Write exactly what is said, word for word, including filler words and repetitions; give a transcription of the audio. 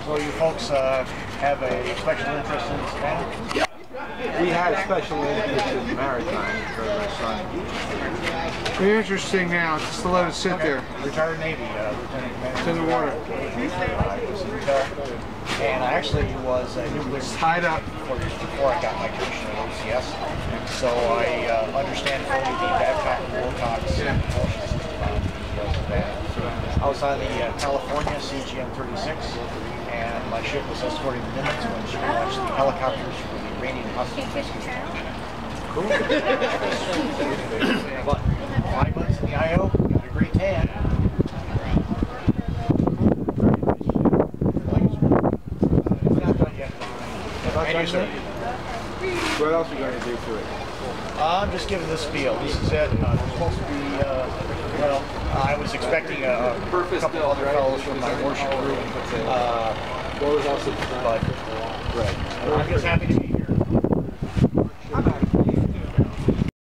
So you folks uh, have a special interest in Savannah? Yeah. We had a special interest in maritime for my son. Very interesting now, just to let it sit Okay. there. Retired Navy, uh, Lieutenant Commander. It's in the water. Uh, and I actually was a nuclear tied up four years before I got my commission at O C S. So I uh, understand fully the Babcock and Wilcox Yeah. propulsion system on the Savannah. I was on the uh, California C G M thirty-six, and my ship was escorting the Nimitz when she launched the helicopters for the Iranian hostage rescue. Cool. But five months in the I O, got a great tan. Thank you, sir. What else are you going to do to it? Uh, I'm just giving this spiel. This is it. Uh, it's supposed to be, uh, well, I was expecting a, a couple other fellows from my worship group, uh, but right. I'm just happy to be here.